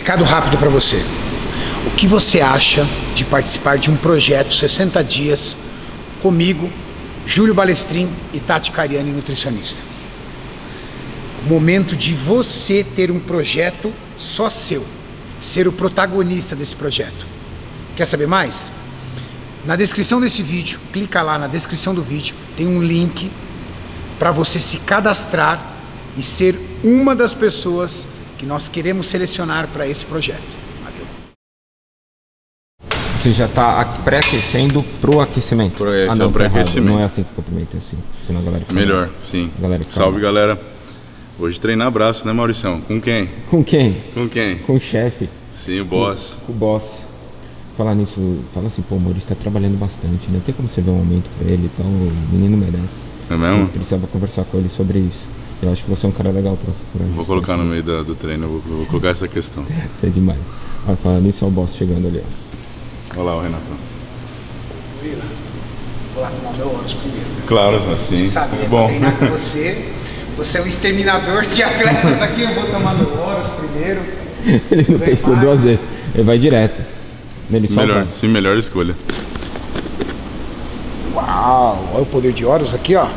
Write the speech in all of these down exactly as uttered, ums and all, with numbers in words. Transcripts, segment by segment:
Recado rápido para você. O que você acha de participar de um projeto sessenta dias comigo, Júlio Balestrin e Tati Cariani, nutricionista? Momento de você ter um projeto só seu, ser o protagonista desse projeto. Quer saber mais? Na descrição desse vídeo, clica lá na descrição do vídeo, tem um link para você se cadastrar e ser uma das pessoas que nós queremos selecionar para esse projeto. Valeu. Você já está pré-aquecendo pro aquecimento? Pro, esse ah, não, é o pré-aquecimento. Não é assim que cumprimenta, é assim. Senão a galera fica melhor, mal. sim. A galera Salve, mal. galera. Hoje treinar braço, né, Maurição? Com quem? Com quem? Com quem? Com o chefe. Sim, o boss. Com, com o boss. Falar nisso, fala assim, pô, o Maurício tá trabalhando bastante, né? Tem como você ver um aumento pra ele e tal, o menino merece. É mesmo? Eu precisava conversar com ele sobre isso. Eu acho que você é um cara legal pra... pra vou colocar no meio da, do treino, eu vou, vou colocar essa questão. Isso é demais. Olha, falando nisso, é o boss chegando ali, ó. Olha lá o Renatão. Murilo, vou lá tomar meu Horus primeiro. Né? Claro, assim. Você sabe, né? Bom. Pra treinar com você, você é um exterminador de atletas aqui, eu vou tomar meu Horus primeiro. Ele não pensou mais. duas vezes, ele vai direto. Ele melhor, sim, melhor escolha. Uau, olha o poder de Horus aqui, ó.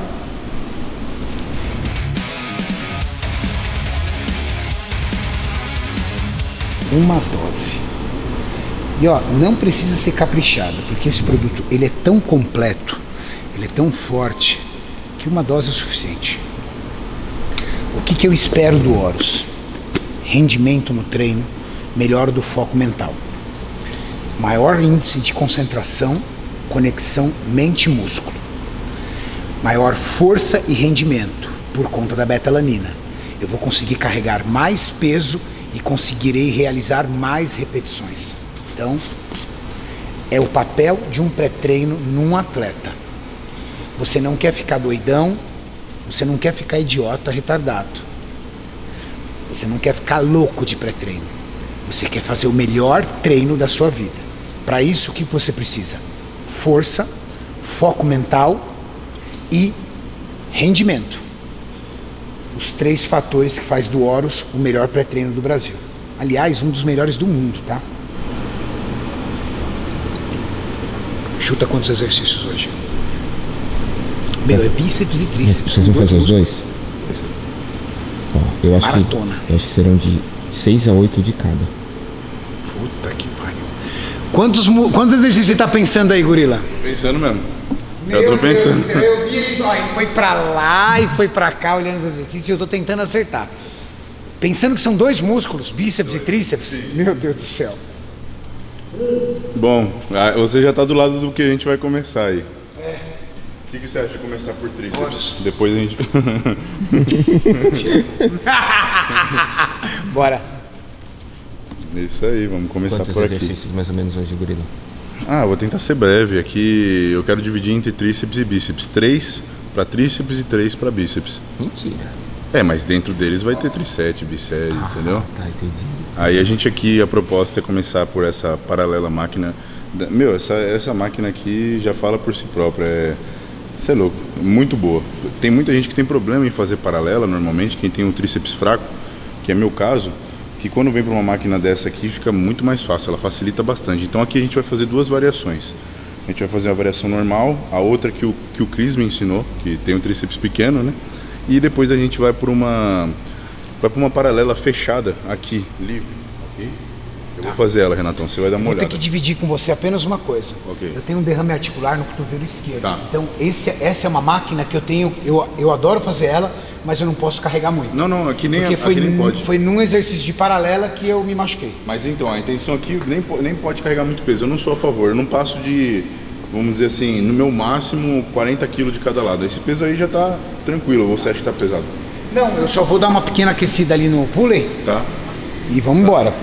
Uma dose. E ó, não precisa ser caprichado, porque esse produto, ele é tão completo, ele é tão forte, que uma dose é o suficiente. O que que eu espero do Horus? Rendimento no treino, melhora do foco mental. Maior índice de concentração, conexão mente-músculo. Maior força e rendimento, por conta da beta-alanina. Eu vou conseguir carregar mais peso e conseguirei realizar mais repetições. Então, é o papel de um pré-treino num atleta. Você não quer ficar doidão, você não quer ficar idiota, retardado. Você não quer ficar louco de pré-treino. Você quer fazer o melhor treino da sua vida. Para isso, o que você precisa? Força, foco mental e rendimento. Os três fatores que faz do Horus o melhor pré-treino do Brasil. Aliás, um dos melhores do mundo, tá? Chuta quantos exercícios hoje? Meu, é bíceps e tríceps. Vocês vão fazer os dois? Ó, eu acho Maratona. Que, eu acho que serão de seis a oito de cada. Puta que pariu. Quantos, quantos exercícios você tá pensando aí, gorila? Pensando mesmo. Meu eu tô pensando. Deus do céu, eu vi ele, ó, ele foi pra lá e foi pra cá olhando os exercícios e eu tô tentando acertar. Pensando que são dois músculos, bíceps dois. e tríceps. Sim. Meu Deus do céu. Bom, você já tá do lado do que a gente vai começar aí. É. O que, que você acha de começar por tríceps? Horus. Depois a gente... Bora. Isso aí, vamos começar Quantos por aqui. Quantos exercícios mais ou menos hoje, gorila? Ah, vou tentar ser breve. Aqui eu quero dividir entre tríceps e bíceps. Três para tríceps e três para bíceps. Mentira. É, mas dentro deles vai ter tricep, bicep, ah, entendeu? Tá, entendi. Aí a gente aqui, a proposta é começar por essa paralela máquina. Meu, essa, essa máquina aqui já fala por si própria. É, você é louco, muito boa. Tem muita gente que tem problema em fazer paralela, normalmente, quem tem um tríceps fraco, que é meu caso, que quando vem para uma máquina dessa aqui fica muito mais fácil, ela facilita bastante. Então aqui a gente vai fazer duas variações. A gente vai fazer uma variação normal, a outra que o, que o Cris me ensinou, que tem um tríceps pequeno, né? E depois a gente vai por uma vai por uma paralela fechada aqui, livre. Aqui. Eu vou fazer ela, Renatão, você vai dar uma olhada. olhada. Eu tenho que dividir com você apenas uma coisa. Okay. Eu tenho um derrame articular no cotovelo esquerdo. Tá. Então esse, essa é uma máquina que eu tenho, eu, eu adoro fazer ela, mas eu não posso carregar muito. Não, não, aqui nem, Porque foi, aqui nem pode. Foi num exercício de paralela que eu me machuquei. Mas então, a intenção aqui nem, nem pode carregar muito peso. Eu não sou a favor, eu não passo de, vamos dizer assim, no meu máximo quarenta quilos de cada lado. Esse peso aí já tá tranquilo, você acha que tá pesado? Não, eu só vou dar uma pequena aquecida ali no pulley. Tá. E vamos embora.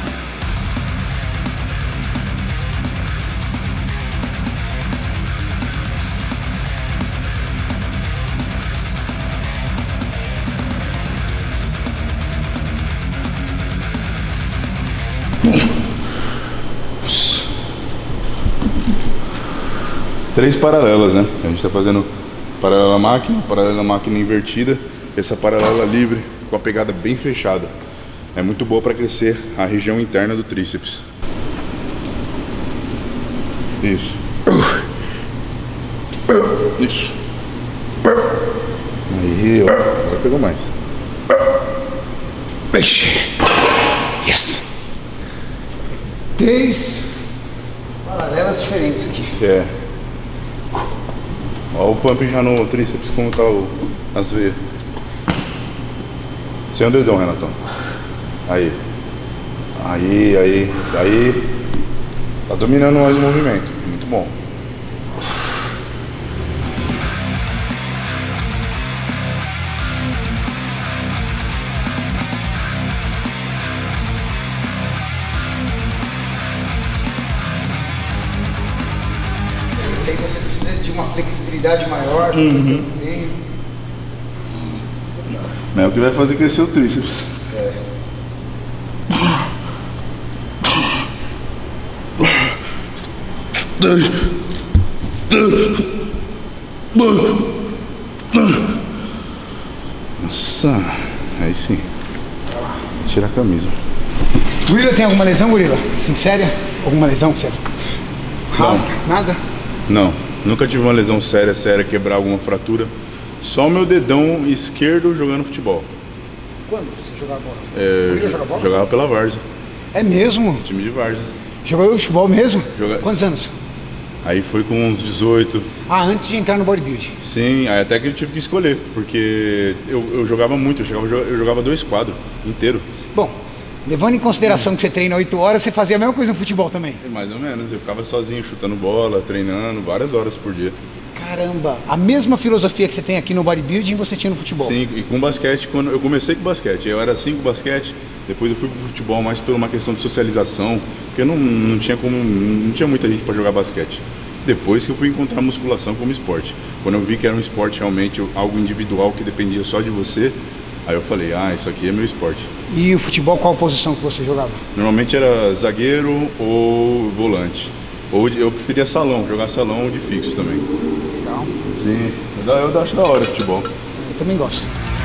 Três paralelas, né? A gente tá fazendo paralela máquina, paralela máquina invertida, essa paralela livre com a pegada bem fechada. É muito boa para crescer a região interna do tríceps. Isso. Isso. Aí, ó. Agora pegou mais. Peixe. Yes. Três paralelas diferentes aqui. É. Olha o pump já no tríceps, como tá o, as veias. Sem o dedão, Renatão. Aí. Aí, aí, aí. Tá dominando mais o movimento. Muito bom. Esse aí você precisa de uma flexibilidade maior. Uhum. É o que vai fazer crescer o tríceps. É. Nossa, aí sim. Tira a camisa. Gorila, tem alguma lesão, Gorila? Sim, séria? Alguma lesão, séria? Rasta? Nada? Não, nunca tive uma lesão séria, séria, quebrar alguma fratura. Só o meu dedão esquerdo jogando futebol. Quando você jogava bola? É, Gorila joga bola? Jogava pela Várzea. É mesmo? Time de Várzea. Jogou futebol mesmo? Joga... Quantos anos? Aí foi com uns dezoito. Ah, antes de entrar no bodybuilding? Sim, aí até que eu tive que escolher, porque eu, eu jogava muito, eu jogava, eu jogava dois quadros inteiro. Bom, levando em consideração que você treina oito horas, você fazia a mesma coisa no futebol também? Mais ou menos, eu ficava sozinho, chutando bola, treinando, várias horas por dia. Caramba, a mesma filosofia que você tem aqui no bodybuilding, você tinha no futebol? Sim, e com basquete, quando eu comecei com basquete, eu era assim com basquete, depois eu fui pro futebol mais por uma questão de socialização, porque não, não tinha como, não tinha muita gente para jogar basquete. Depois que eu fui encontrar musculação como esporte. Quando eu vi que era um esporte realmente algo individual que dependia só de você, aí eu falei, ah, isso aqui é meu esporte. E o futebol, qual posição que você jogava? Normalmente era zagueiro ou volante. Ou eu preferia salão, jogar salão ou de fixo também. Legal. Sim, eu, eu acho da hora o futebol. Eu também gosto.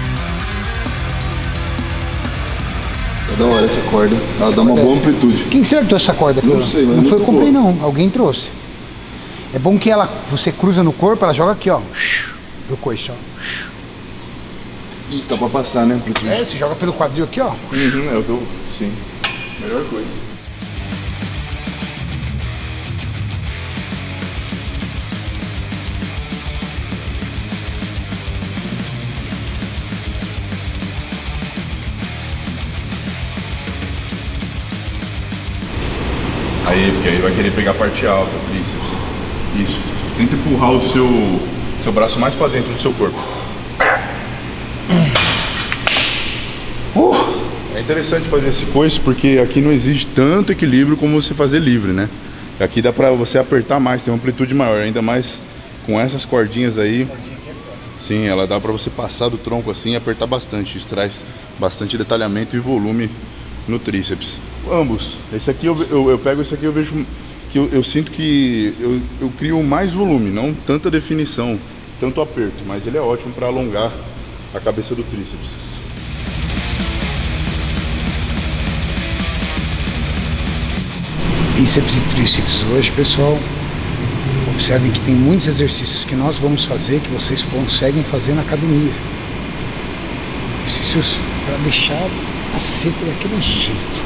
É da hora essa corda, ela essa dá uma boa amplitude. Quem acertou essa corda aqui? Não sei, mas não foi eu comprei boa. Não, alguém trouxe. É bom que ela, você cruza no corpo, ela joga aqui, ó, pro coice, ó. Isso dá pra passar, né? É, você joga pelo quadril aqui, ó. Uhum, é o que eu, sim, melhor coisa. Aí, porque aí vai querer pegar a parte alta, tríceps. Isso. Tenta empurrar o seu, seu braço mais para dentro do seu corpo. Uh! É interessante fazer esse coice porque aqui não exige tanto equilíbrio como você fazer livre, né? Aqui dá pra você apertar mais, tem uma amplitude maior, ainda mais com essas cordinhas aí. Sim, ela dá pra você passar do tronco assim e apertar bastante. Isso traz bastante detalhamento e volume no tríceps. Ambos. Esse aqui eu, eu, eu pego esse aqui, eu vejo que eu, eu sinto que eu, eu crio mais volume, não tanta definição, tanto aperto, mas ele é ótimo para alongar a cabeça do tríceps. Bíceps e tríceps hoje, pessoal, observem que tem muitos exercícios que nós vamos fazer que vocês conseguem fazer na academia. Exercícios para deixar a seta daquele jeito.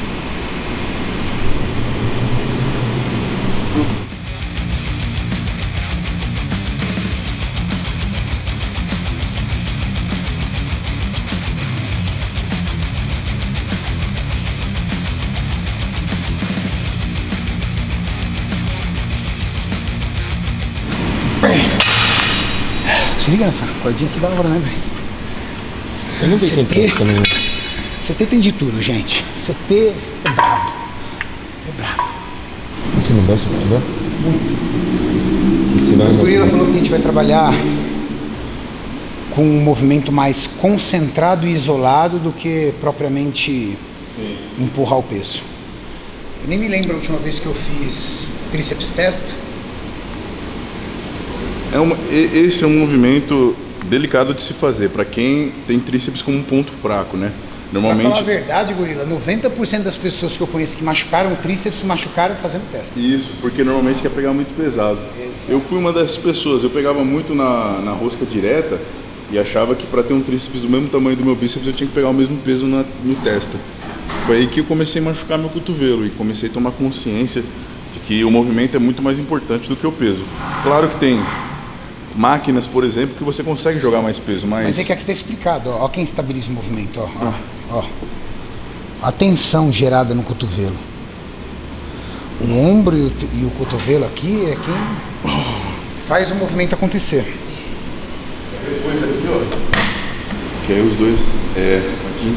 Se liga nessa cordinha aqui da hora, né, velho? Eu não vi quem tem também. C T tem de tudo, gente. C T é brabo. É brabo. Você não gosta de futebol? O Gorila falou que a gente vai trabalhar com um movimento mais concentrado e isolado do que propriamente Sim. empurrar o peso. Eu nem me lembro a última vez que eu fiz tríceps testa. É uma, esse é um movimento delicado de se fazer para quem tem tríceps como um ponto fraco, né? Normalmente... Pra falar a verdade, Gorila, noventa por cento das pessoas que eu conheço que machucaram o tríceps, machucaram fazendo teste. Isso, porque normalmente quer pegar muito pesado. Exato. Eu fui uma dessas pessoas, eu pegava muito na, na rosca direta e achava que para ter um tríceps do mesmo tamanho do meu bíceps eu tinha que pegar o mesmo peso na, no testa. Foi aí que eu comecei a machucar meu cotovelo e comecei a tomar consciência de que o movimento é muito mais importante do que o peso. Claro que tem máquinas, por exemplo, que você consegue jogar mais peso, mas... Mas é que aqui tá explicado, ó, ó quem estabiliza o movimento, ó, ó, ó. A tensão gerada no cotovelo. O ombro e o, e o cotovelo aqui é quem faz o movimento acontecer. Que aí os dois, é, aqui,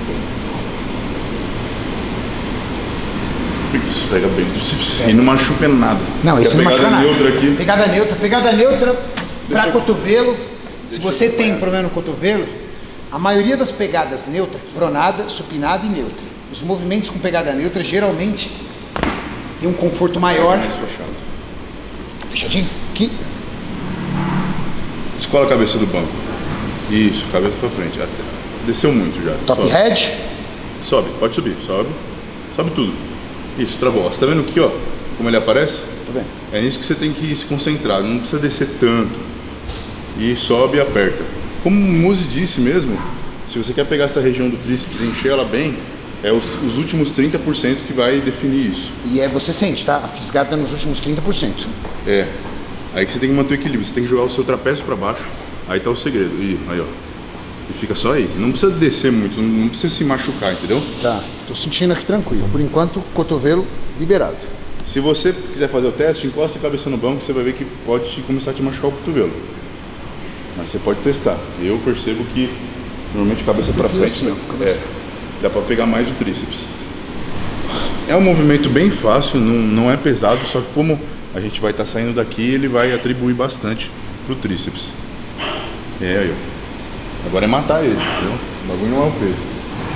isso, pega bem o tríceps e não machuca nada. Não, isso não machuca nada. Neutra aqui. Pegada neutra, pegada neutra para eu... cotovelo. Se você tem problema no cotovelo, a maioria das pegadas neutras, pronada, supinada e neutra. Os movimentos com pegada neutra geralmente tem um conforto maior. Mais fechado. Fechadinho? Aqui. Escola a cabeça do banco. Isso, cabeça pra frente. Até. Desceu muito já. Top sobe. head. Sobe, pode subir, sobe. Sobe tudo. Isso, travou. Você tá vendo aqui, ó? Como ele aparece? Tô vendo. É nisso que você tem que se concentrar. Não precisa descer tanto. E sobe e aperta. Como o Muzi disse mesmo, se você quer pegar essa região do tríceps e encher ela bem, é os, os últimos trinta por cento que vai definir isso. E é, você sente, tá? A fisgada nos últimos trinta por cento. É. Aí que você tem que manter o equilíbrio. Você tem que jogar o seu trapézio pra baixo. Aí tá o segredo. E aí, ó. E fica só aí. Não precisa descer muito, não precisa se machucar, entendeu? Tá. Tô sentindo aqui tranquilo. Por enquanto, cotovelo liberado. Se você quiser fazer o teste, encosta a cabeça no banco, você vai ver que pode te, começar a te machucar o cotovelo. Mas você pode testar. Eu percebo que normalmente cabeça pra frente, assim, ó, é, dá pra pegar mais o tríceps. É um movimento bem fácil, não, não é pesado, só que como a gente vai estar tá saindo daqui, ele vai atribuir bastante pro tríceps. É, aí, ó. Agora é matar ele, entendeu? O bagulho não é o peso.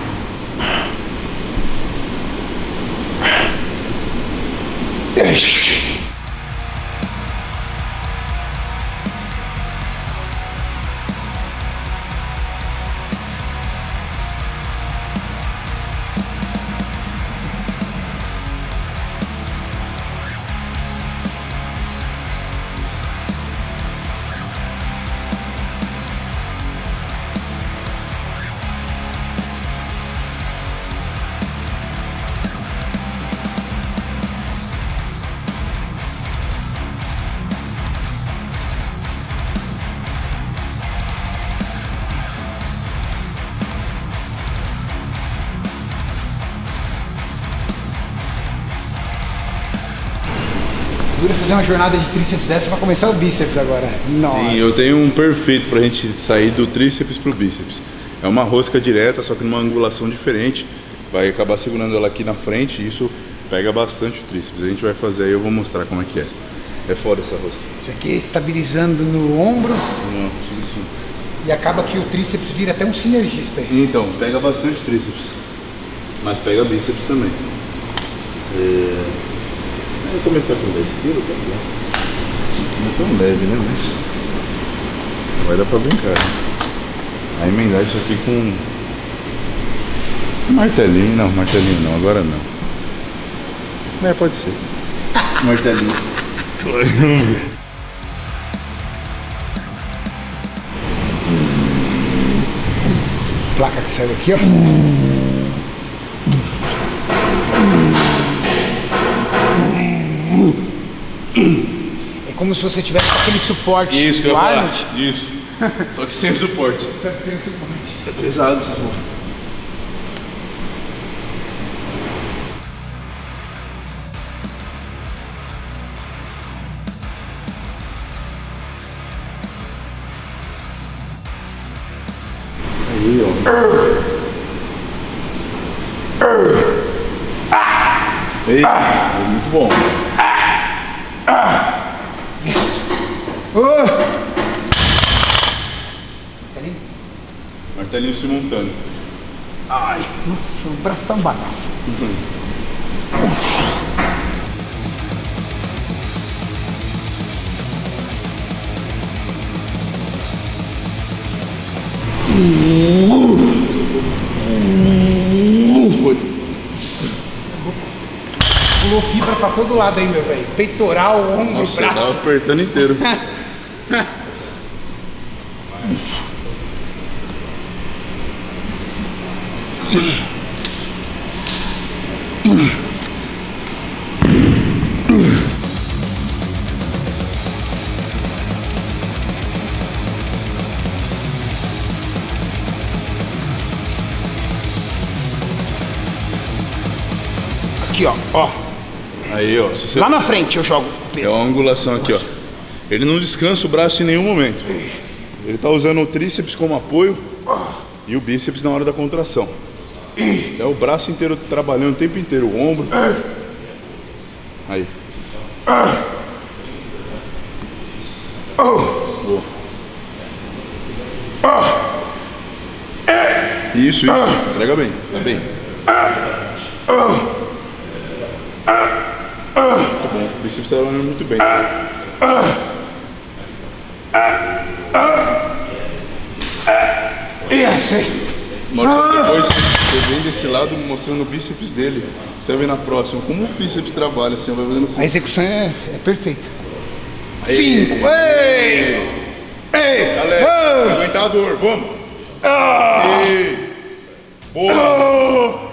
Dura fazer uma jornada de tríceps dessa pra começar o bíceps agora. Nossa. Sim, eu tenho um perfeito pra gente sair do tríceps pro bíceps. É uma rosca direta, só que numa angulação diferente. Vai acabar segurando ela aqui na frente e isso pega bastante o tríceps. A gente vai fazer aí, eu vou mostrar como é que é. É foda essa rosca. Isso aqui é estabilizando no ombro. Não, isso. E acaba que o tríceps vira até um sinergista aí. Então, pega bastante tríceps. Mas pega bíceps também. É... Eu vou começar com dez quilos, tá bom. Não é tão leve, né? Mas vai dar pra brincar. Aí emendar isso aqui com um martelinho. Não, martelinho não, agora não. É, pode ser. Martelinho. Vamos ver. Placa que saiu aqui, ó. É como se você tivesse aquele suporte. Isso que eu do ia falar. Arnold. Isso. Só que sem suporte. Só que sem suporte. É pesado essa porra. Aí, ó. Ei, é muito bom. Yes. Oh. Martelinho se montando. Ai, nossa, o braço tá um bagaço. pulou fibra pra todo lado aí, meu velho. Peitoral, ombro, Nossa, braço. tava apertando inteiro. Aqui, ó, ó. Aí, ó. Se você... Lá na frente eu jogo o É peso. uma angulação aqui, ó. Ele não descansa o braço em nenhum momento. Ele tá usando o tríceps como apoio e o bíceps na hora da contração. É o braço inteiro trabalhando o tempo inteiro, o ombro. Aí. Boa. Isso, isso. Entrega bem, tá bem. Tá bom, o bíceps tá trabalhando muito bem. Isso aí. Maurício, depois você vem desse lado mostrando o bíceps dele. Você vai ver na próxima como o bíceps trabalha, assim, vai fazendo assim. A execução é, é perfeita. Ei. Cinco. Ei! Ei! Galera, aguentar a dor, vamos! Ah! Ei. Boa!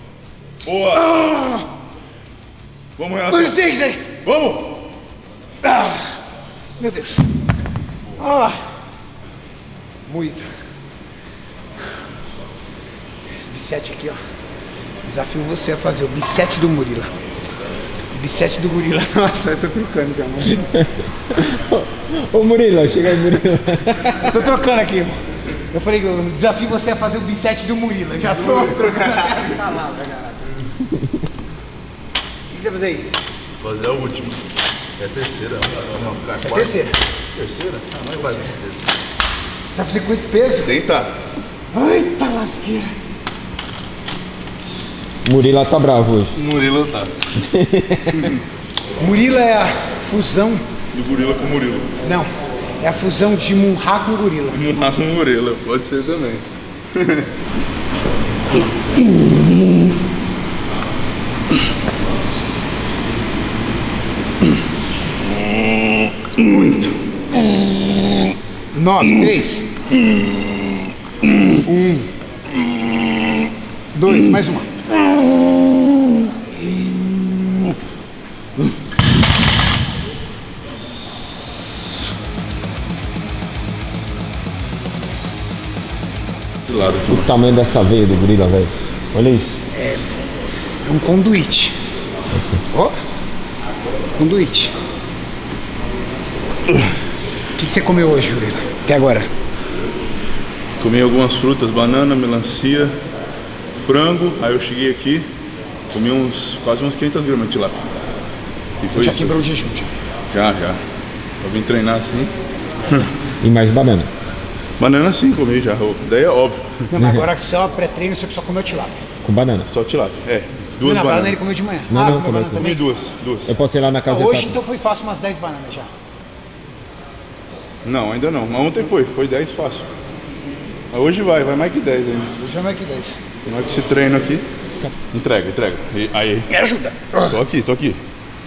Boa! Vamos, Renato! Vocês aí! Vamos! Ah! Meu Deus! Ah! Muito. Esse bisete aqui, ó. Desafio você a fazer o bisete do Murila. O bisete do gorila. Nossa, eu tô trocando já, mano. Ô Murilo, chega aí, Murilo. Eu tô trocando aqui. Eu falei que eu desafio você a fazer o bisete do Murila. Já tô trocando até a palavra, caralho. O que você vai fazer aí? Fazer a última. É a terceira. Não, cara, Essa é a terceira. Terceira? Ah, não vai. Você vai fazer com esse peso? Tentar. Eita lasqueira. Murilo tá bravo hoje. Murilo tá. Murila é a fusão. Do gorila com Murilo. Não, é a fusão de Munhá com gorila. Munhá com Murilo, pode ser também. Oito. Nove. Três. Um. Dois. Mais uma. De lado aqui. O tamanho dessa veia do gorila, velho. Olha isso. É um conduíte. Ó. Conduíte. O que, que você comeu hoje, Jurila? Até agora? Comi algumas frutas, banana, melancia, frango. Aí eu cheguei aqui, comi uns quase uns quinhentas gramas de lá. E foi Já isso. quebrou o jejum, já. Já, já. Eu vim treinar assim. E mais banana. Banana sim, comi já. Daí é óbvio. Não, mas agora só pré-treino, você só comeu tilápia. Com banana. Só tilápia. É, duas Não, na banana bananas. ele comeu de manhã. Não, ah, não, comeu comeu banana Comi também? duas, duas. Eu posso ir lá na casa Ah, hoje da então foi fácil umas dez bananas já. Não, ainda não. Mas ontem foi, foi dez fácil. Mas hoje vai, vai mais que dez ainda. Hoje já vai que dez. Na hora que esse treino aqui, entrega, entrega. E, aí, Me ajuda. tô aqui, tô aqui.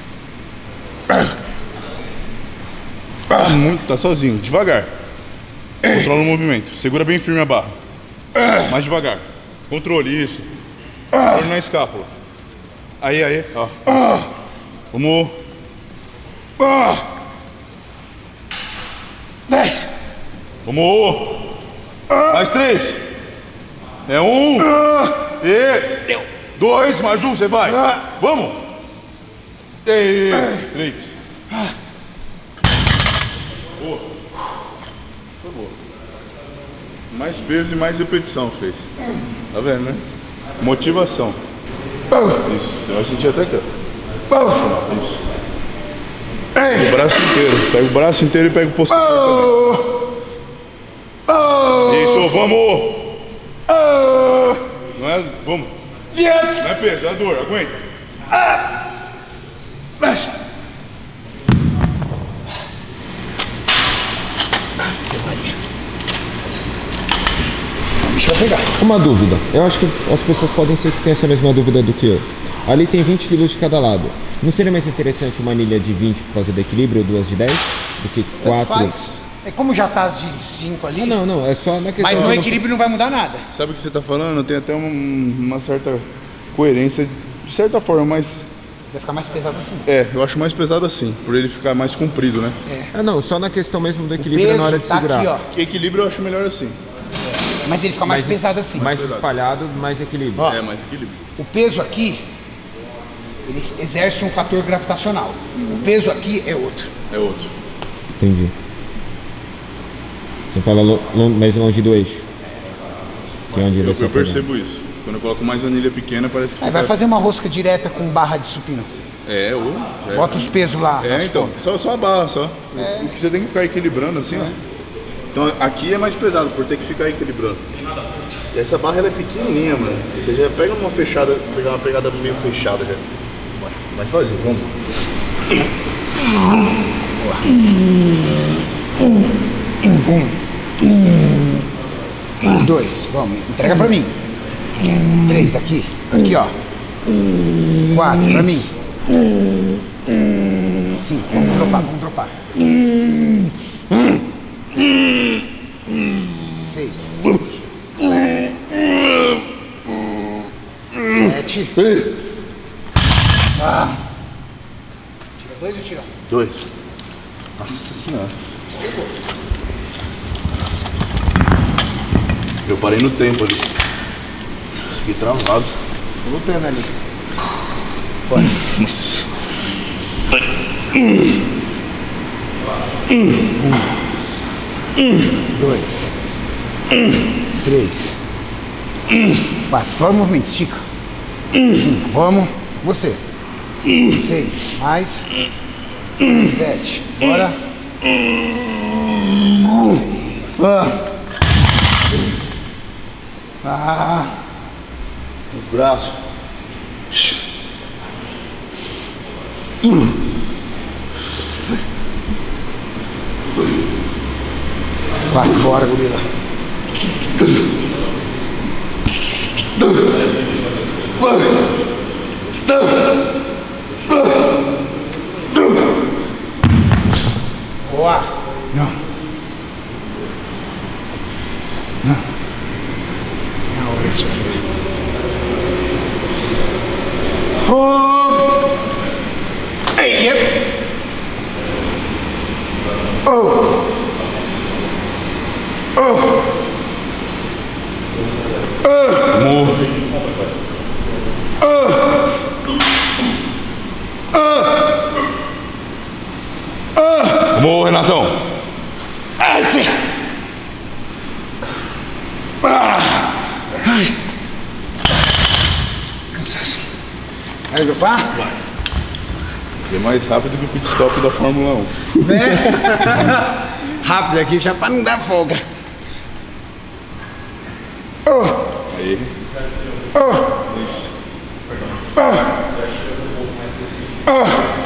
Tá muito, tá sozinho, devagar. Controla o movimento, segura bem firme a barra. Mais devagar. Controle, isso. Controle na escápula. Aí, aí, ó. Vamos. Dez. Vamos. Mais três. É um. E. Dois, mais um, você vai. Vamos. E. Três. Boa. Foi boa. Mais peso e mais repetição fez. Tá vendo, né? Motivação. Isso. Você vai sentir até aqui, ó. Isso. O braço inteiro. Pega o braço inteiro e pega o posterior também. Isso, vamos! Não é. Vamos! Não é peso, é dor, aguenta! Mexe. Deixa eu pegar. Uma dúvida. Eu acho que as pessoas podem ser que tenham essa mesma dúvida do que eu. Ali tem vinte quilos de cada lado. Não seria mais interessante uma anilha de vinte por causa do equilíbrio ou duas de dez? Do que quatro? Faz. É como já tá as de cinco ali. Ah, não, não, é só na questão... Mas no equilíbrio não vai mudar nada. Sabe o que você tá falando? Tem até um, uma certa coerência, de certa forma, mas... Vai ficar mais pesado assim. É, eu acho mais pesado assim, por ele ficar mais comprido, né? É. Ah, não, só na questão mesmo do equilíbrio na hora de tá segurar. aqui, ó. Equilíbrio eu acho melhor assim. É. Mas ele fica mais, mais pesado assim. Mais espalhado, mais equilíbrio. Ó, é, mais equilíbrio. O peso aqui, ele exerce um fator gravitacional. O peso aqui é outro. É outro. Entendi. Você fala lo, lo, mais longe do eixo. Que é onde Eu, você eu percebo isso. Quando eu coloco mais anilha pequena, parece que Aí fica... vai fazer uma rosca direta com barra de supino. É, ou... É. Bota os pesos lá. É, então, só, só a barra, só. É. O que você tem que ficar equilibrando assim, ó. Então aqui é mais pesado, por ter que ficar equilibrando. E essa barra ela é pequenininha, mano. Você já pega uma fechada, pegar uma pegada meio fechada já. Bora, vai fazer, vamos. Um, dois, vamos, entrega pra mim. Três, aqui, aqui ó. Quatro, pra mim. Cinco, vamos dropar, vamos dropar. Seis. Sete. Ah. Tira dois ou tira um? Dois. Nossa senhora. Despegou. Eu parei no tempo ali. Fiquei travado. Tô lutando ali. Bora. Nossa. Um, dois, três, quatro. Fora o movimento, estica. Cinco, vamos. Você. Seis, mais. Sete, bora. Ah. Ah. Os braços. Quatro, bora, gorila. Boa. Não. Não. É a hora de sofrer. Oh. Ei, yep. Oh. Oh. Vamos, Renatão. Ai, sim. Ah. Ai. Cansaço. Vai dropar? Vai. É mais rápido que o pit stop da Fórmula um. Né? Rápido aqui, já pra não dar folga. Oh. Aí. Oh. Isso. Oh. Oh.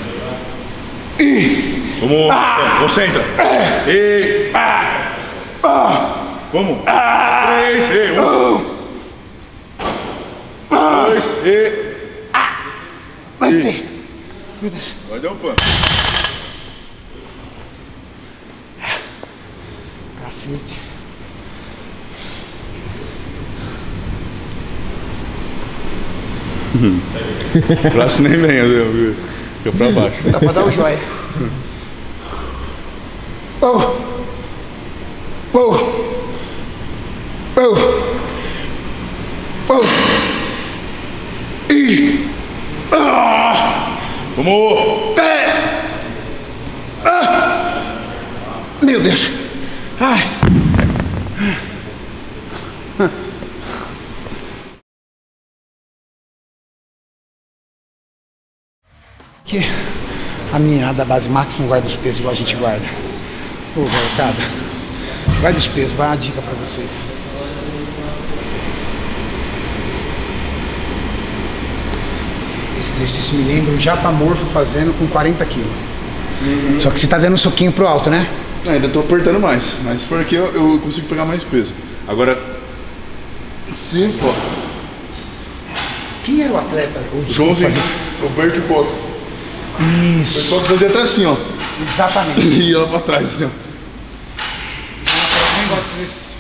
E. Vamos. Ah. Concentra. É. E. Ah. Ah. Vamos. Ah. Três. E. Um. Ah. Dois. E. Ah. Vai ser. Meu Deus. Vai dar um pano. Cacete. O braço nem vem, viu? Fica pra baixo. Dá pra dar o joia. Oh. Oh. Oh. Oh. E. Ah. Vamos! É. Ah. Meu Deus. Ai. Que a menina da base Max não guarda os pesos igual a gente guarda. Ô, garotada, guarda os pesos, vai uma dica pra vocês. Esse exercício me lembra o Japamorfo fazendo com quarenta quilos. Uhum. Só que você tá dando um soquinho pro alto, né? Não, ainda tô apertando mais, mas se for aqui eu, eu consigo pegar mais peso. Agora, se for... Quem era o atleta? O Joãozinho, o Bert Fox. Isso. O Fox fazia até assim, ó. Exatamente. E ia lá pra trás, assim, ó. Eu nem gosto desse exercício.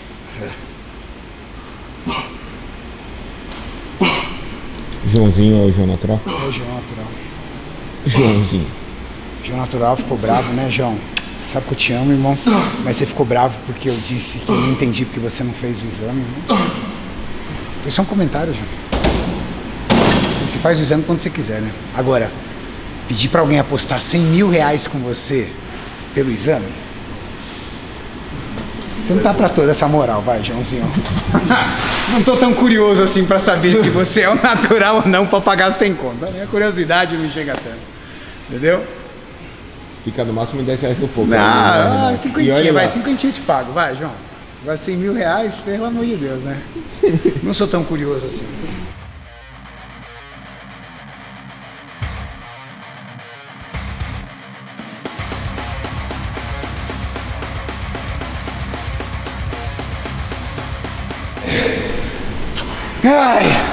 Joãozinho é o João Natural? É o João Natural. Joãozinho. João Natural ficou bravo, né, João? Você sabe que eu te amo, irmão. Mas você ficou bravo porque eu disse que eu não entendi porque você não fez o exame, né? Foi só um comentário, João. Você faz o exame quando você quiser, né? Agora, pedir pra alguém apostar cem mil reais com você pelo exame? Você não tá pra toda essa moral, vai, Joãozinho. Não tô tão curioso assim pra saber se você é o natural ou não pra pagar sem conta. A minha curiosidade não chega tanto. Entendeu? Fica no máximo em dez reais no pouco. Não, né? ah, cinquentinha, vai, cinquentinha eu te pago, vai, João. Vai cem mil reais, pelo amor de Deus, né? Não sou tão curioso assim. Ai.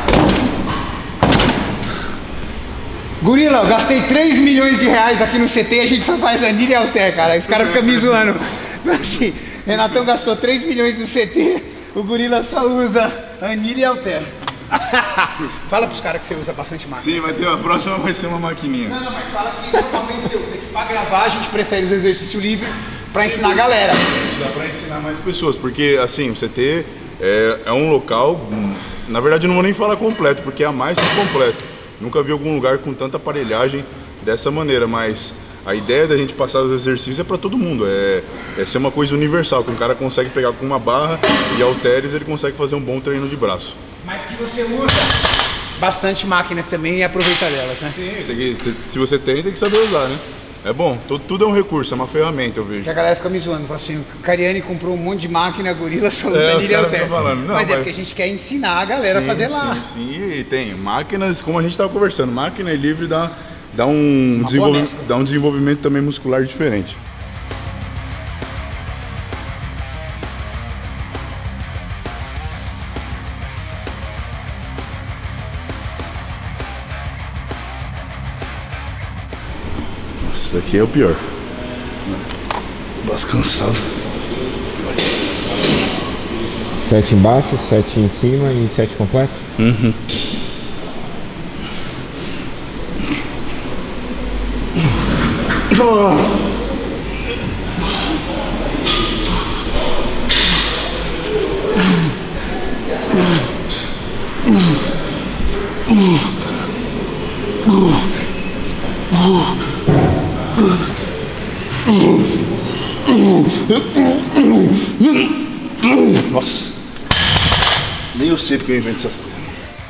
Gorila, eu gastei três milhões de reais aqui no C T e a gente só faz anilha e halter, cara. Os caras ficam me zoando. Assim, Renatão gastou três milhões no C T, o Gorila só usa anilha e halter. Fala pros caras que você usa bastante máquina. Sim, vai ter a próxima, vai ser uma maquininha. Não, não, mas fala que normalmente você usa. Que pra gravar a gente prefere os exercícios livres pra ensinar a galera. Isso dá pra ensinar mais pessoas, porque assim, o C T é, é um local, na verdade eu não vou nem falar completo, porque é a mais que completo. Nunca vi algum lugar com tanta aparelhagem dessa maneira, mas a ideia da gente passar os exercícios é para todo mundo, é, é ser uma coisa universal, que um cara consegue pegar com uma barra e halteres, ele consegue fazer um bom treino de braço. Mas que você usa bastante máquina também e aproveita delas, né? Sim, tem que, se, se você tem, tem que saber usar, né? É bom, tudo, tudo é um recurso, é uma ferramenta, eu vejo. Que a galera fica me zoando, fala assim, o Cariani comprou um monte de máquina, a Gorila só usa É, os anilha e caras halter. ficam falando, não, Mas é mas- porque a gente quer ensinar a galera Sim, a fazer sim, lá. Sim, e tem máquinas, como a gente estava conversando, máquina e livre dá, dá, um boa desenvolvi- mescla. dá um desenvolvimento também muscular diferente. Isso daqui é o pior. Tô cansado. Sete embaixo, sete em cima e sete completo? Uhum. Nossa, nem eu sei porque eu invento essas coisas.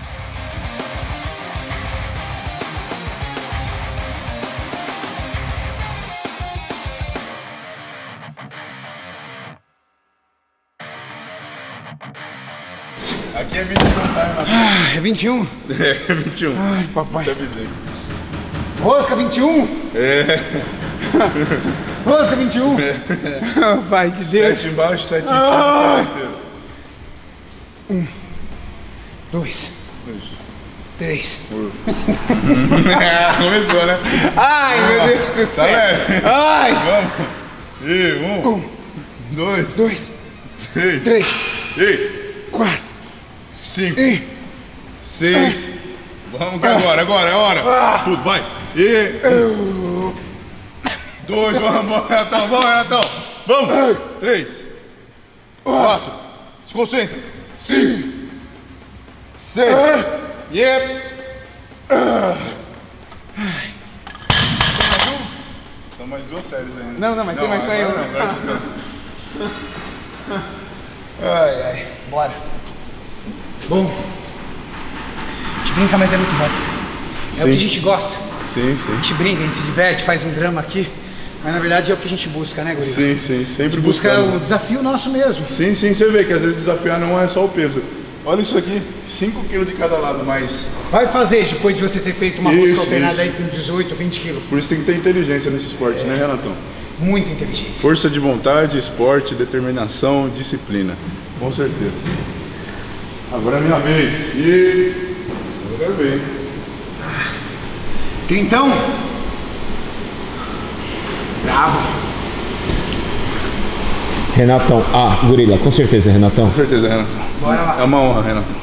Aqui é vinte e um, tá, Renato? Ah, é vinte e um? É vinte e um. Ai, papai. Te avisei. Rosca vinte e um? É. Rosca vinte e um? É. Pai de Deus. Sete embaixo, sete em cima, Ah. sete inteiro. Um, dois, Isso. três. Começou, né? Ai, meu Deus do Tá céu. leve. Ai, Vamos. E um, dois, dois, três, três, e quatro, cinco, e... seis. Vamos que agora, agora é hora. Tudo, vai. E dois, vamos, vamos, Renatão, vamos, Renatão. Vamos. Três, quatro, se concentra. Cinco, seis. E são mais duas séries ainda. Não, não, mas tem mais só eu. Não, agora descansa. Ai, ai, bora. Bom, a gente brinca, mas é muito bom. É Sim. o que a gente gosta. Sim, A sim. gente brinca, a gente se diverte, faz um drama aqui. Mas na verdade é o que a gente busca, né, Gorila? Sim, sim, sempre Busca buscando. o desafio nosso mesmo. Sim, sim, você vê que às vezes desafiar não é só o peso. Olha isso aqui, cinco quilos de cada lado, mas Vai fazer depois de você ter feito uma Isso, rosca alternada isso. aí com dezoito, vinte quilos. por isso tem que ter inteligência nesse esporte, né, Renatão? Muita inteligência. Força de vontade, esporte, determinação, disciplina. Com certeza. Agora é minha vez. E Eu quero ver. Trintão? Bravo. Renatão. Ah, gorila, com certeza, Renatão. Com certeza, Renatão. Bora lá. É uma honra, Renatão.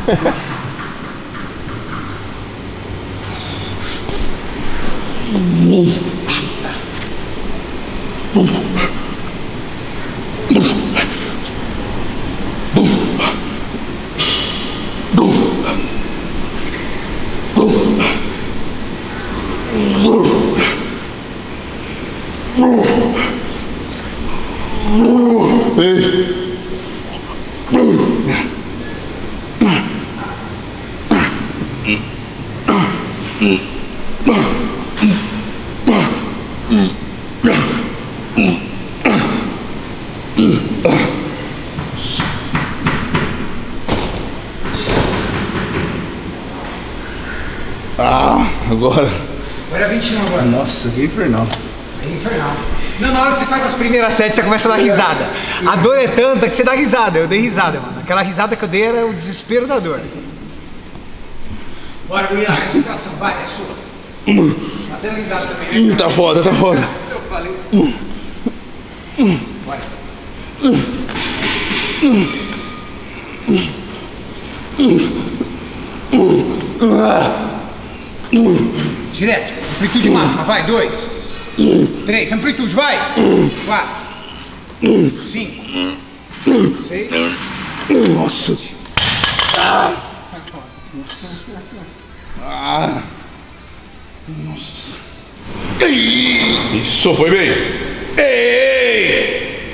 Ah, agora. Agora é vinte e um agora. Nossa, que infernal. É infernal. Não, na hora que você faz as primeiras sete, você começa a dar risada. A dor é tanta que você dá risada. Eu dei risada, mano. Aquela risada que eu dei era o desespero da dor. Bora, Guilherme, concentração, vai, é sua. Tá dando risada também, né? Tá foda, tá foda. Eu falei. Bora. Direto, amplitude máxima, vai, dois, três, amplitude, vai, quatro, cinco, seis, Nossa. Ah. Ah. Nossa. Isso, foi bem. Ei!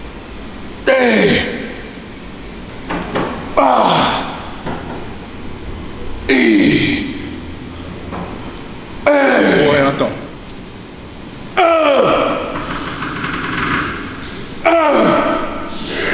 Ei! Ah! Ei! Ei! Boa, Renatão. Ah! Ah!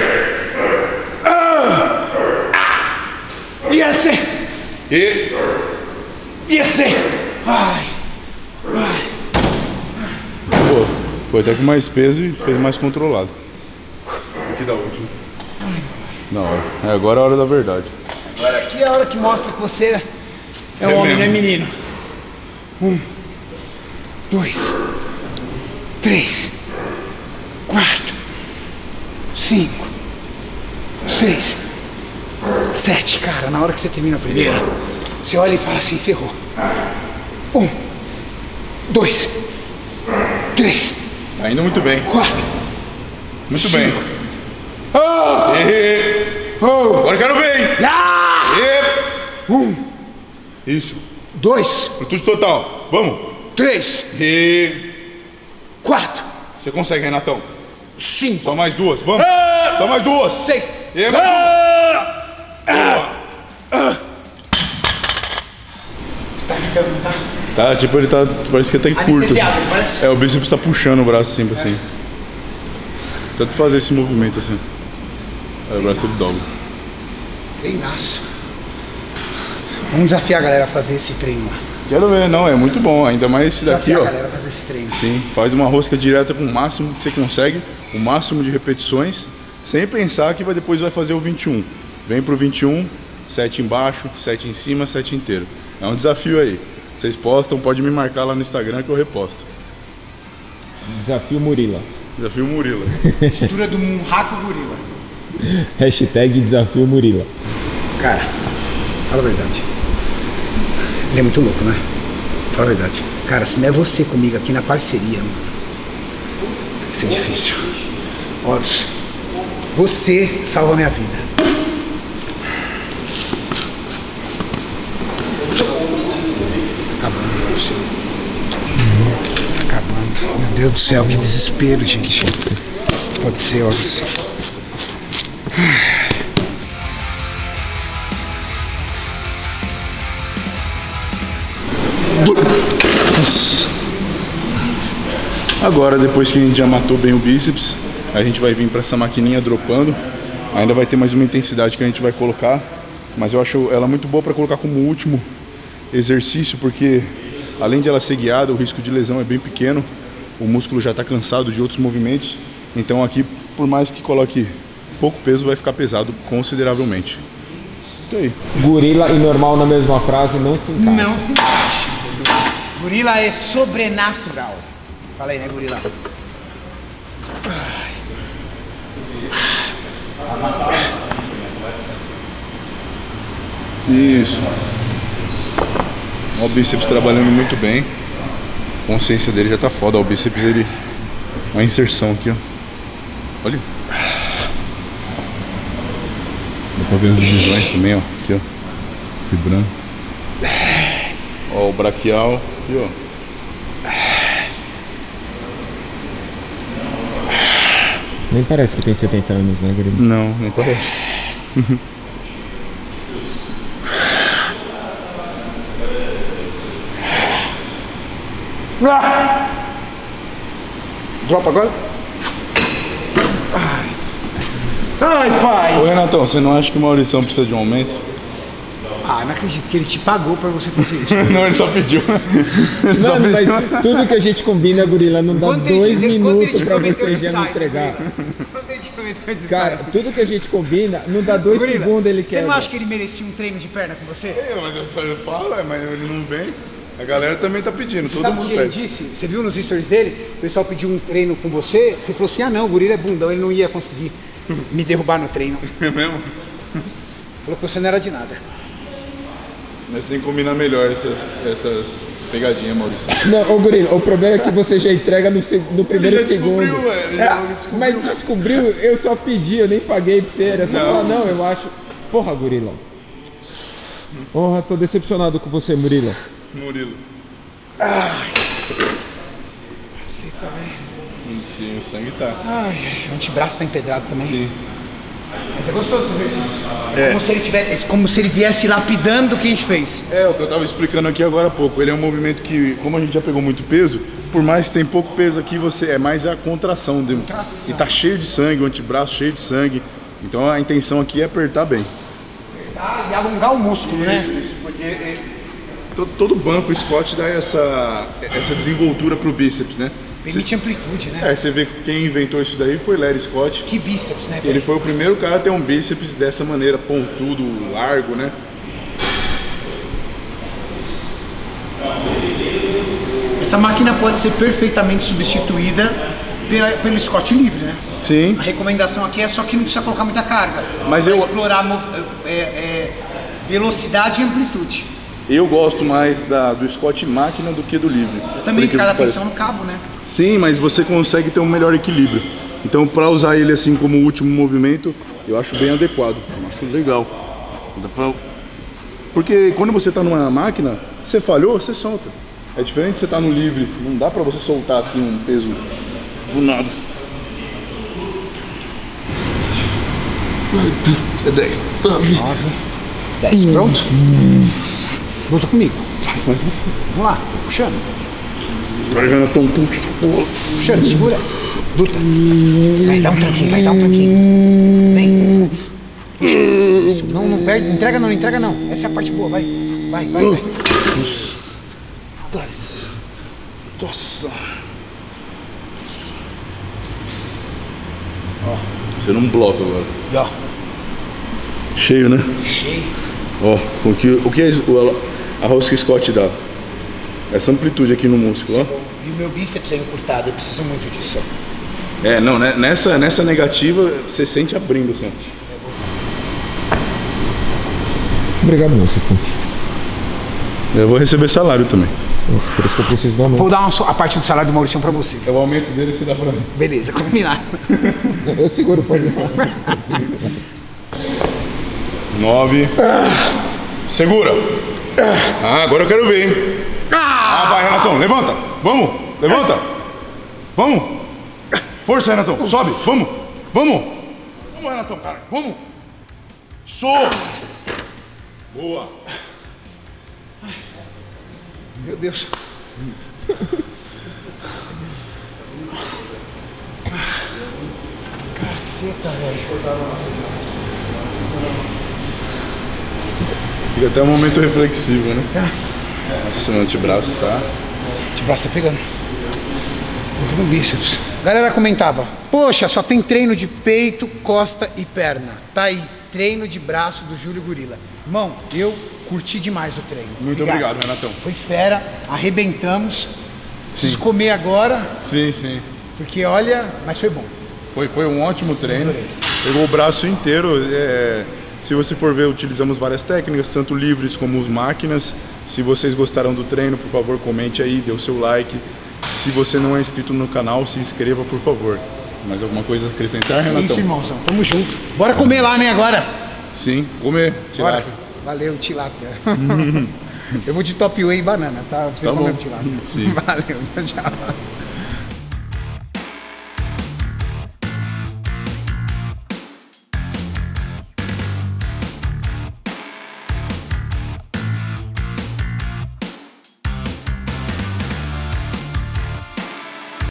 Ah! Yes! E... Yes! Ai! Ai! Pô, foi até com mais peso e fez mais controlado. Aqui da última. Da hora. É, agora é a hora da verdade. Agora aqui é a hora que mostra que você é, É um homem, mesmo. não é menino. Um, dois, três, quatro, cinco, seis, sete. Cara, na hora que você termina a primeira, você olha e fala assim, ferrou. Um, dois, três, Tá indo muito bem. quatro, Muito cinco. bem. Ah! E... Oh. Agora eu quero ver! Ah! E... Um, Isso. dois, Amplitude total. Vamos. três, E... quatro, Você consegue, Renatão. cinco, Só mais duas. Vamos. Ah! Só mais duas. seis. E... mais uma. Boa. Tá ficando, tá? Tá, tipo, ele tá... Parece que ele tá curto. Anestesiado, parece. É, o bíceps tá puxando o braço sempre assim. Tanto fazer esse movimento assim. Aí o braço ele dobra. Treinaço. Vamos desafiar a galera a fazer esse treino lá. Quero ver, não, é muito bom. Ainda mais esse daqui, Desafiar ó. a galera a fazer esse treino. Sim, faz uma rosca direta com o máximo que você consegue, o máximo de repetições, sem pensar que vai, depois vai fazer o vinte e um. Vem pro vinte e um, sete embaixo, sete em cima, sete inteiro. É um desafio aí. Vocês postam, pode me marcar lá no Instagram que eu reposto. Desafio Murila. Desafio Murila. Mistura do Munraco Gorila. Hashtag Desafio Murila. Cara, fala a verdade. Ele é muito louco, né? Fala a verdade. Cara, se não é você comigo aqui na parceria, mano, isso é difícil. Horus, você salva a minha vida. Acabando, Horus. Acabando. Meu Deus do céu, que desespero, gente. Pode ser, Horus. Nossa. Agora, depois que a gente já matou bem o bíceps, a gente vai vir para essa maquininha dropando. Ainda vai ter mais uma intensidade que a gente vai colocar, mas eu acho ela muito boa para colocar como último exercício, porque além de ela ser guiada, o risco de lesão é bem pequeno. O músculo já está cansado de outros movimentos, então aqui, por mais que coloque pouco peso, vai ficar pesado consideravelmente. Isso aí. Gorila e normal na mesma frase não se encaixa. Não se encaixa. Gorila é sobrenatural. Fala aí, né, gorila? Isso. Ó, o bíceps trabalhando muito bem. A consciência dele já tá foda. Ó, o bíceps, ele... Uma inserção aqui, ó. Olha. Dá pra ver os divisões também, ó. Aqui, ó. Vibrando. Ó, o braquial. Aqui, ó. Nem parece que tem setenta anos, né, Gorila? Não, nem parece. Dropa agora? Ai, Ai pai! Ô, Renatão, você não acha que o Maurição precisa de um aumento? Ah, não acredito que ele te pagou pra você fazer isso. Não, ele só pediu. Ele só Mano, pediu. mas tudo que a gente combina, Gorila, não dá Quanto ele dois te- quanto ele minutos te pra prometeu você de já me size, entregar. Quanto ele te prometeu de Cara, size? tudo que a gente combina, não dá dois Gorila, segundos ele você quer. não acha que ele merecia um treino de perna com você? É, mas eu, eu falo, é, mas ele não vem. A galera também tá pedindo, Você todo sabe o mundo que ele pede. disse? Você viu nos stories dele? O pessoal pediu um treino com você, você falou assim, ah não, o gorila é bundão, ele não ia conseguir me derrubar no treino. É mesmo? Falou que você não era de nada. Mas tem que combinar melhor essas, essas pegadinhas, Maurício. Não, ô Gorila, o problema é que você já entrega no, se- no primeiro Ele já segundo. descobriu, velho, ele É, já descobriu. mas descobriu, eu só pedi, eu nem paguei pra você. Era só Não. falar, não, eu acho. Porra, Gorila. Porra, tô decepcionado com você, Murilo. Murilo. Você tá bem. Sim, o sangue tá. Ai, o antebraço tá empedrado também. Sim. Mas é gostoso esse exercício. É, É. Como, se ele tivesse, como se ele viesse lapidando o que a gente fez. É, o que eu tava explicando aqui agora há pouco. Ele é um movimento que, como a gente já pegou muito peso, por mais que tem pouco peso aqui, você é mais a contração dele. Contração. E tá cheio de sangue, o antebraço cheio de sangue. Então a intenção aqui é apertar bem. Tá? E alongar o músculo, né? Isso, porque é, todo, todo banco, o Scott dá essa, essa desenvoltura pro bíceps, né? Permite amplitude, né? É, você vê que quem inventou isso daí foi Larry Scott. Que bíceps, né? Ele velho? foi o primeiro cara a ter um bíceps dessa maneira, pontudo, largo, né? Essa máquina pode ser perfeitamente substituída pela, pelo Scott livre, né? Sim. A recomendação aqui é só que não precisa colocar muita carga. Mas pra eu- explorar mov- é, é, velocidade e amplitude. Eu gosto mais da, do Scott máquina do que do livre. Eu também, Por incrível cada que pareça. atenção no cabo, né? Sim, mas você consegue ter um melhor equilíbrio. Então, para usar ele assim como último movimento, eu acho bem adequado. Eu acho legal. Dá pra- Porque quando você está numa máquina, você falhou, você solta. É diferente de você estar no livre. Não dá para você soltar assim um peso do nada. É dez. dez, pronto? Luta comigo. Vai. Vamos lá, tô puxando. Vai, Renatão, puxa, porra. Puxando, segura. Luta. Vai, dá um tranquinho, vai, dá um tranquinho. Vem. Isso, não, não perde, não entrega não, não entrega não. Essa é a parte boa, vai. Vai, vai, vai. dez. Nossa. Ó, você não bloca agora. E ó, Cheio, né? cheio. Ó, o que, o que o- a rosca Scott dá? Essa amplitude aqui no músculo, ó. E o meu bíceps é encurtado, eu preciso muito disso, ó. É, não, né? nessa, nessa negativa você sente abrindo, assim. Obrigado, meu assistente. Eu vou receber salário também. Por isso que eu preciso do aumento. Vou dar uma, so- a parte do salário do Maurício pra você. É o aumento dele se dá pra mim. Beleza, combinado. Eu seguro, pode ir. Nove. Segura. Ah, agora eu quero ver, hein? Ah, vai, Renatão, levanta. Vamos, levanta. Vamos. Força, Renatão, sobe, vamos. Vamos. Vamos, Renatão, cara, vamos. Sou. Boa. Meu Deus. Caceta, velho. Fica até um momento reflexivo, né? Tá. Nossa, meu antebraço tá. De braço tá pegando. Entra no bíceps. A galera comentava, poxa, só tem treino de peito, costa e perna. Tá aí, treino de braço do Júlio Gorila. Irmão, eu curti demais o treino. Muito obrigado, obrigado Renatão. Foi fera, arrebentamos. Preciso sim. comer agora. Sim, sim. Porque olha, mas foi bom. Foi, foi um ótimo treino. Pegou o braço inteiro. É, se você for ver, utilizamos várias técnicas, tanto livres como as máquinas. Se vocês gostaram do treino, por favor, comente aí, dê o seu like. Se você não é inscrito no canal, se inscreva, por favor. Mais alguma coisa a acrescentar, Renatão? Isso, irmãozão. Tamo junto. Bora comer lá, né, agora? Sim, comer. Bora. Valeu, tilápia. Eu vou de top whey e banana, tá? Você tá come bom. tilápia. Sim. Valeu, tchau.